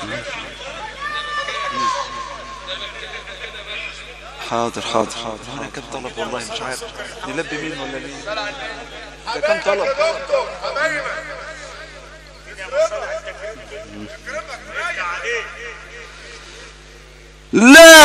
حاضر حاضر حاضر. انا كم طلب والله مش عارف نلبي مين ولا مين. ده كم طلب. لا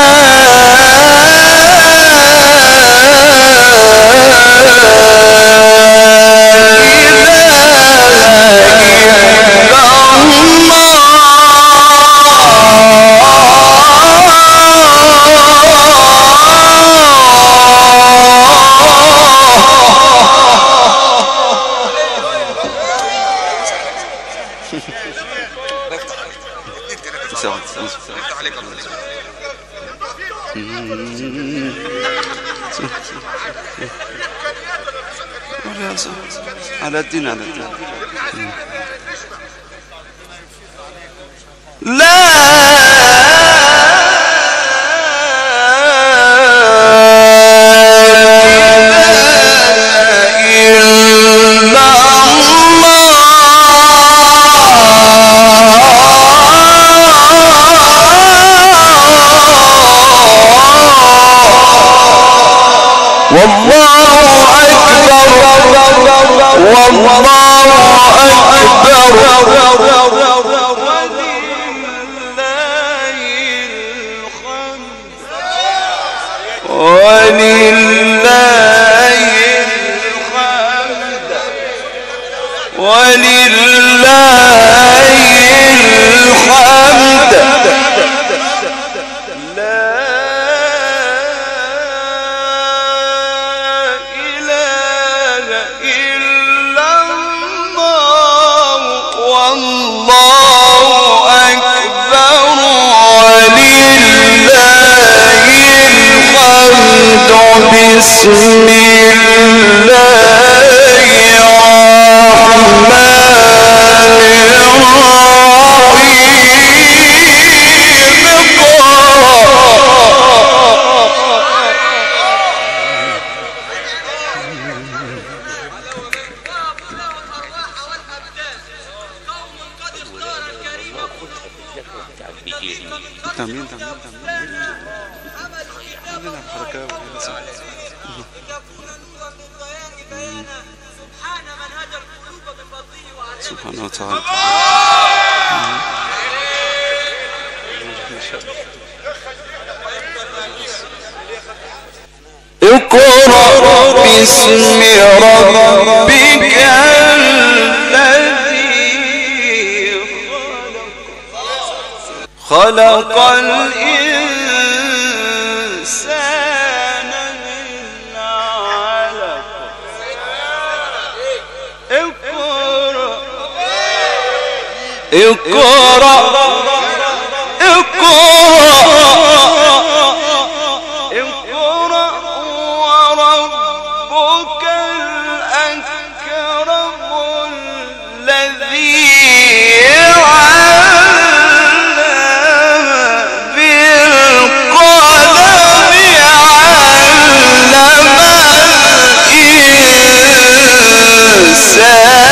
على الدين على الدين. لا سبحانه وتعالى. اقرأ باسم ربك الذي خلق الإنسان من علق. اقرأ وربك الأكرم الذي علم بالقلم علم الإنسان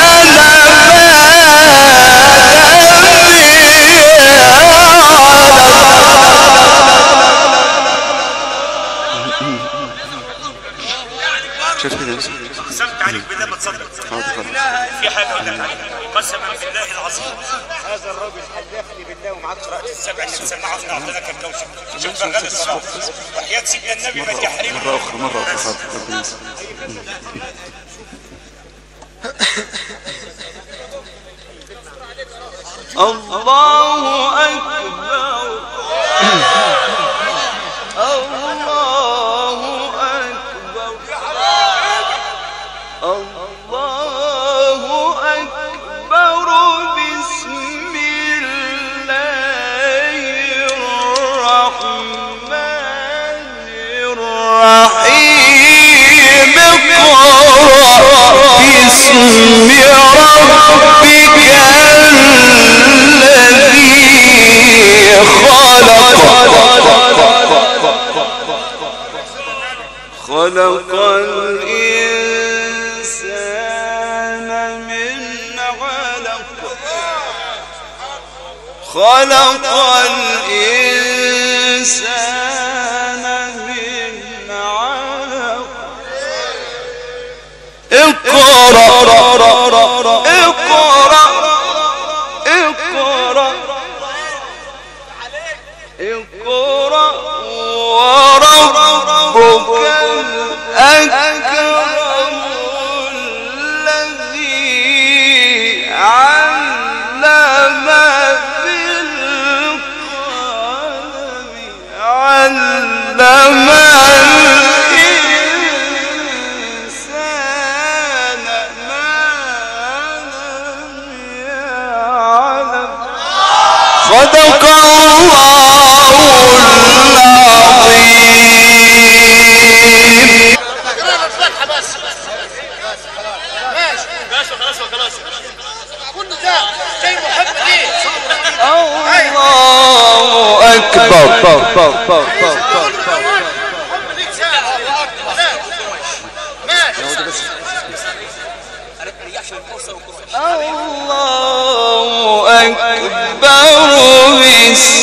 قسمت عليك بالله ما تصدق. في حاجه اقول لك عليها قسما بالله العظيم هذا الراجل حلفني بالله وما عادش رأيت السبع اللي مسمعه في اعطانك الكوثر. شوف فرغان الصلاه وحياه سيدنا النبي ما تحرمني مرة أخرى. الله أكبر. بسم الله الرحمن الرحيم. اقرأ باسم ربك الذي خلق الإنسان من علق. خلق الإنسان من علق اقرأ اقرأ اقرأ اقرأ وربك الأكرم الذي علم بالقلم علم الإنسان ما لم يعلم صدق الله العظيم. الله أكبر. الله أكبر.